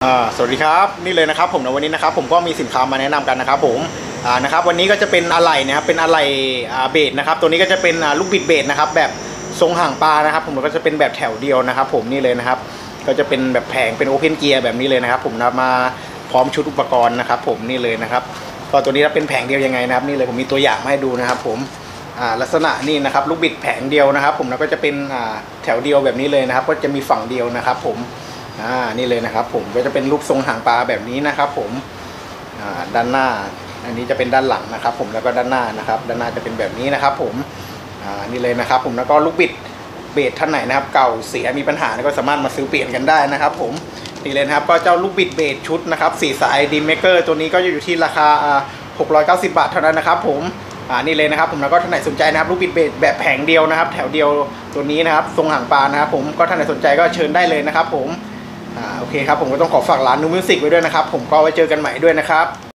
สวัสดีครับนี่เลยนะครับผมในวันนี้นะครับผมก็มีสินค้ามาแนะนำกันนะครับผมนะครับวันนี้ก็จะเป็นอะไหล่นะครับเป็นอะไหล่เบสนะครับตัวนี้ก็จะเป็นลูกบิดเบสนะครับแบบทรงห่างปลานะครับผมก็จะเป็นแบบแถวเดียวนะครับผมนี่เลยนะครับก็จะเป็นแบบแผงเป็นโอเพนเกียร์แบบนี้เลยนะครับผมนำมาพร้อมชุดอุปกรณ์นะครับผมนี่เลยนะครับก็ตัวนี้เป็นแผงเดียวยังไงนะครับนี่เลยผมมีตัวอย่างมาให้ดูนะครับผมลักษณะนี่นะครับลูกบิดแผงเดียวนะครับผมแล้วก็จะเป็นแถวเดียวแบบนี้เลยนะครับก็จะมีฝั่งเดียวนะครับผมนี่เลยนะครับผมก็จะเป็นรูปทรงหางปลาแบบนี้นะครับผมด้านหน้าอันนี้จะเป็นด้านหลังนะครับผมแล้วก็ด้านหน้านะครับด้านหน้าจะเป็นแบบนี้นะครับผมนี่เลยนะครับผมแล้วก็ลูกบิดเบสท่านไหนนะครับเก่าเสียมีปัญหาก็สามารถมาซื้อเปลี่ยนกันได้นะครับผมนี่เลยครับก็เจ้าลูกบิดเบสชุดนะครับ4 สายดีเมเกอร์ตัวนี้ก็อยู่ที่ราคา690 บาทเท่านั้นนะครับผมนี่เลยนะครับผมแล้วก็ท่านไหนสนใจนะครับลูกบิดเบสแบบแผงเดียวนะครับแถวเดียวตัวนี้นะครับทรงหางปลานะครับผมก็ท่านไหนสนใจก็เชิญได้เลยนะครับผมโอเคครับผมก็ต้องขอฝากร้านนูมิวสิกไว้ด้วยนะครับผมก็ไว้เจอกันใหม่ด้วยนะครับ